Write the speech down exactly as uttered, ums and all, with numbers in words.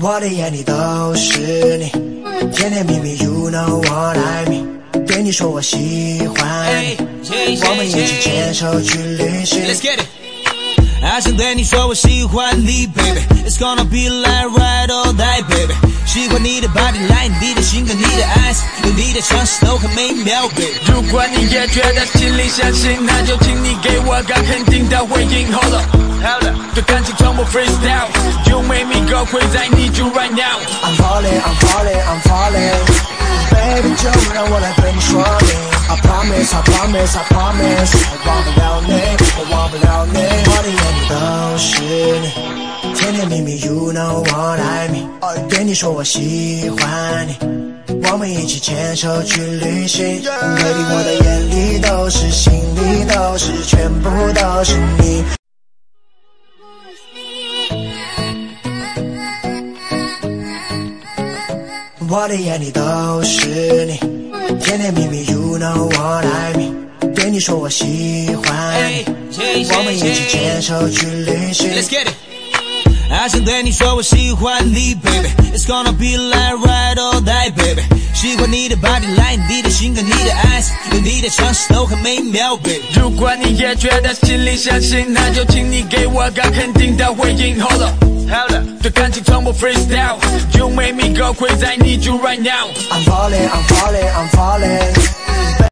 我的眼里都是你，甜甜蜜蜜 You know what I mean， 对你说我喜欢你，我们一起牵手去旅行。Let's get it。I 想对你说我喜欢你 baby It's gonna be like ride or die baby 喜欢你的 body line 你的性格你的 eyes 有你的城市都很美妙 baby 如果你也觉得心里相信那就请你给我个肯定的回应 Hold up Hold up 对感情从不 freestyle You make me go crazy I need you right now I'm falling I'm falling I'm falling Baby 就让我来对你说明I promise, I promise, I promise 我忘不了你，我忘不了你我的眼里都是你甜甜蜜蜜 You know what I mean 对你说我喜欢你我们一起牵手去旅行 Baby 我的眼里都是心里都是全部都是你我的眼里都是你甜甜蜜蜜 You know what I mean 对你说我喜欢你我们一起牵手去旅行 Let's get it I 想对你说我喜欢你 baby It's gonna be like ride or die baby 喜欢你的 body line 你的性格你的 eyes 有你的城市都很美妙 baby 如果你也觉得心里相信那就请你给我个肯定的回应 Hold up Hold up 对感情从不 freestyle You make me go crazy I need you right now I'm falling I'm falling I'm falling